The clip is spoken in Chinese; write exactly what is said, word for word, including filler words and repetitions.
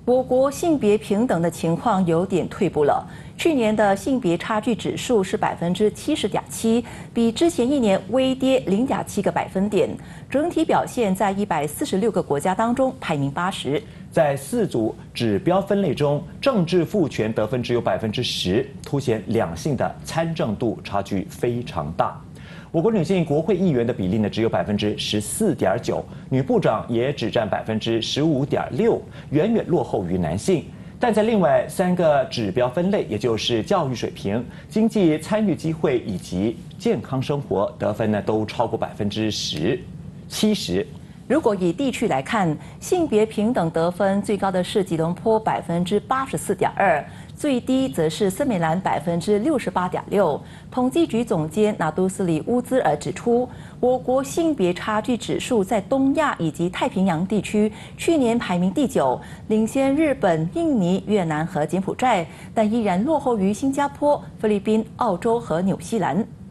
我国性别平等的情况有点退步了。去年的性别差距指数是百分之七十点七，比之前一年微跌零点七个百分点。整体表现在一百四十六个国家当中排名八十。 在四组指标分类中，政治赋权得分只有百分之十，凸显两性的参政度差距非常大。我国女性国会议员的比例呢只有百分之十四点九，女部长也只占百分之十五点六，远远落后于男性。但在另外三个指标分类，也就是教育水平、经济参与机会以及健康生活，得分呢都超过百分之十、七十。 如果以地区来看，性别平等得分最高的是吉隆坡百分之八十四点二，最低则是森美兰百分之六十八点六。统计局总监纳杜斯里乌兹尔指出，我国性别差距指数在东亚以及太平洋地区去年排名第九，领先日本、印尼、越南和柬埔寨，但依然落后于新加坡、菲律宾、澳洲和纽西兰。